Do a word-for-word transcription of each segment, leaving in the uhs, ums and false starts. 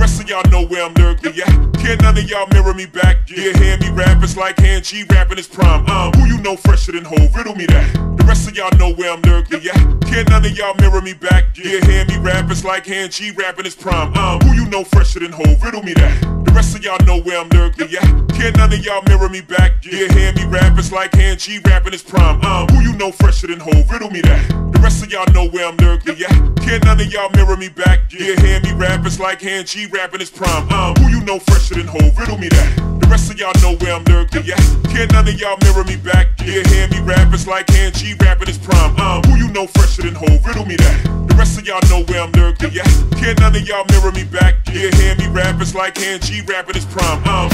rest of y'all know where I'm lurking, yeah. Can't none of y'all mirror me back, yeah. Hear me rap, it's like Han G rapping his prime. Um, who you know fresher than Ho? Riddle me that. The rest of y'all know where I'm lurking, yeah. Can't none of y'all mirror me back, yeah. Hear me rap, it's like Han G rapping his prime. Um, who you know fresher than Ho? Riddle me that. The rest of y'all know where I'm lurking, yeah. Can't none of y'all mirror me back, yeah. Hear me rap, it's like Han G rapping his prime. Um, who you know fresher than Ho? Riddle me that. The rest of y'all know where I'm lurking, yeah. Can't none of y'all mirror me back, yeah. Hear me rap, it's like Han G rapping his prime. Um, who you know fresher than Ho? Riddle me that. The rest of y'all know where I'm lurking, yeah. Can't none of y'all mirror me back, yeah. Hear me rap, it's like Han G rapping his prime. Um, who you know fresher than Ho? Riddle me that. The rest of y'all know where I'm lurking, yeah. Can't none of y'all mirror me back, yeah. Hear me rap, it's like Han G rapping his prime. Um.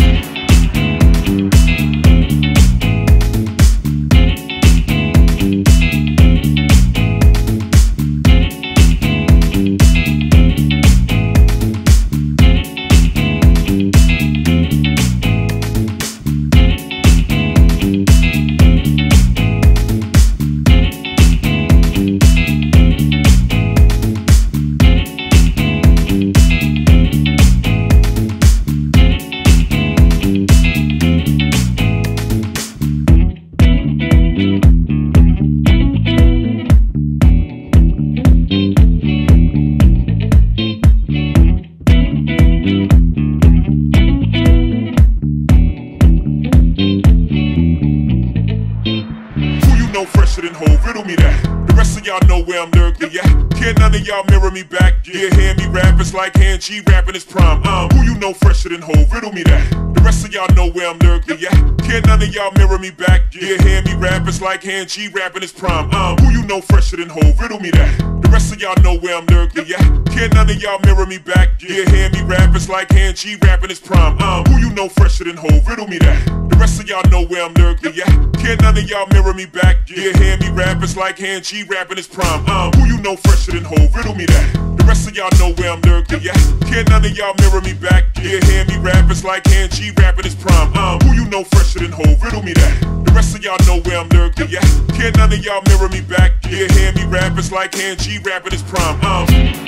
Fresher than Ho? Riddle me that. The rest of y'all know where I'm lurking, yeah. Can't none of y'all mirror me back, yeah. Hear me rap, it's like Han G rapping his prime. Um, who you know fresher than Ho? Riddle me that. The rest of y'all know where I'm lurking, yeah. Can't none of y'all mirror me back, yeah. Hear me rap, it's like Han G rapping his prime. Um, who you know fresher than Ho? Riddle me that. The rest of y'all know where I'm lurking, yeah. Can't none of y'all mirror me back, yeah. Hear me rap, it's like Han G rapping his prime. Um, who you know fresher than Ho? Riddle me that. The rest of y'all know where I'm lurking, yeah. Can't none of y'all mirror me back, yeah. Hear me rap, it's like Han G rapping his prime. Um, who you know fresher than Ho? Riddle me that. The rest of y'all know where I'm lurking, yeah. Can't none of y'all mirror me back, yeah. Hear me rap, it's like Han G rapping his prime. Um, who you know fresher than Ho? Riddle me that. The rest of y'all know where I'm lurking, yeah. Can't none of y'all mirror me back, yeah. Hear me rap, it's like Han G rapping his prime. Um.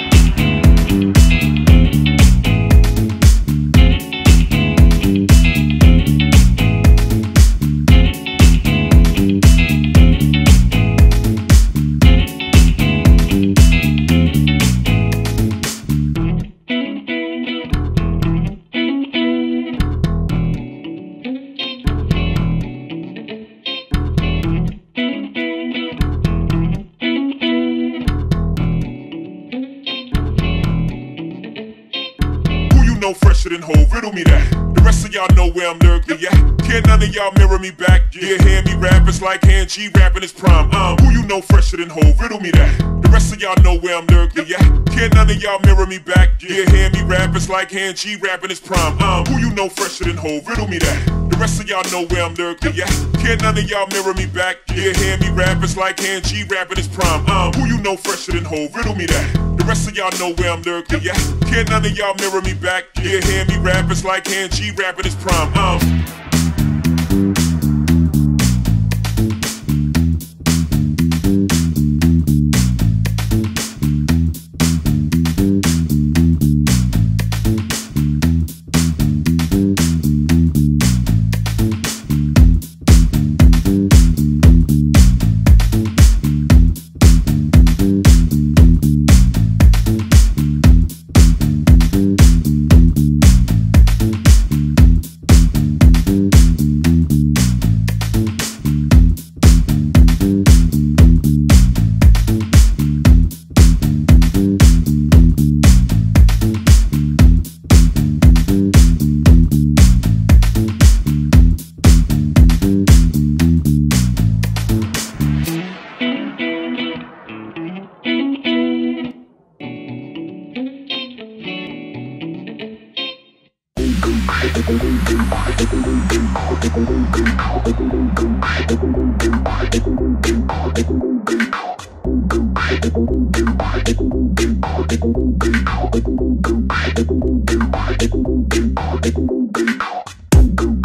No fresher than Ho? Riddle me that. The rest of y'all know where I'm lurking, yeah. Can't none of y'all mirror me back, yeah. Hear me rap, it's like Han G rapping his prime. Um, who you know fresher than Ho? Riddle me that. The rest of y'all know where I'm lurking, yeah. Can't none of y'all mirror me back, yeah. Hear me rap, it's like Han G rapping his prime. Um, who you know fresher than Ho? Riddle me that. The rest of y'all know where I'm lurking, yeah. Can't none of y'all mirror me back, yeah. Hear me rap, it's like Han G rapping his prime. Um, who you know fresher than Ho? Riddle me that. The rest of y'all know where I'm lurking, yeah. Can't none of y'all mirror me back, yeah. Hear me rap, it's like Han G rapping his prime. Um.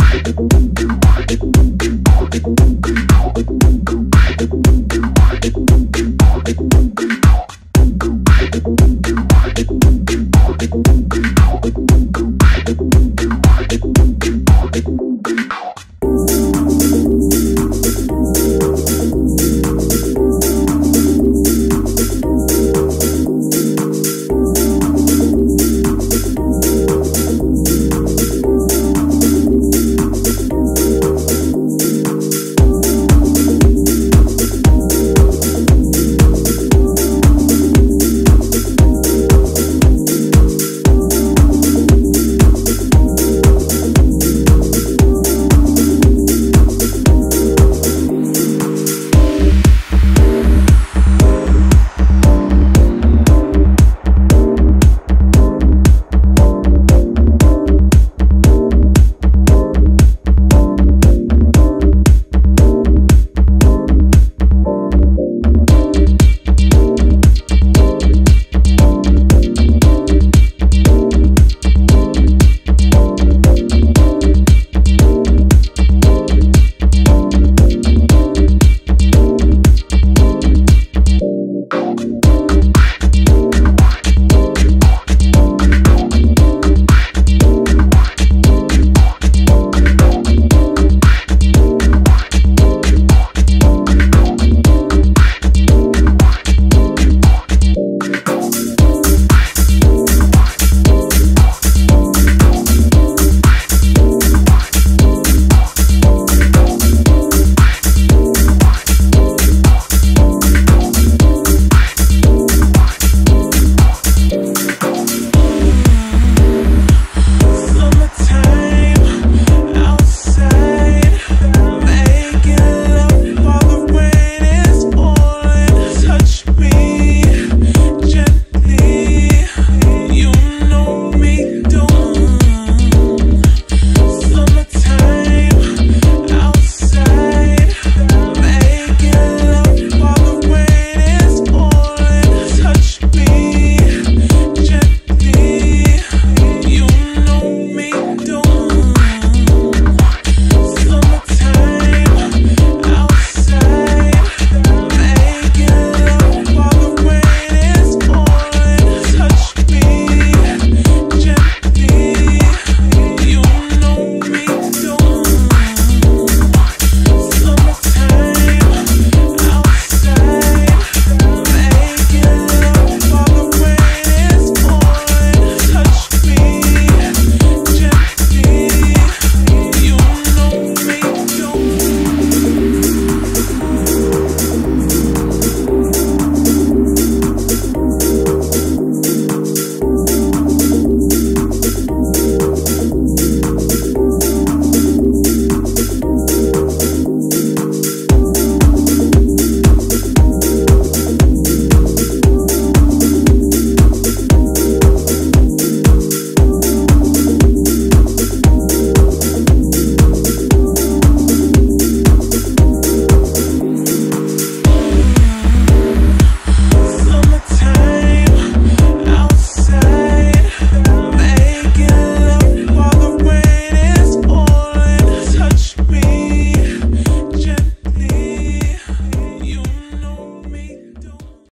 Thank you.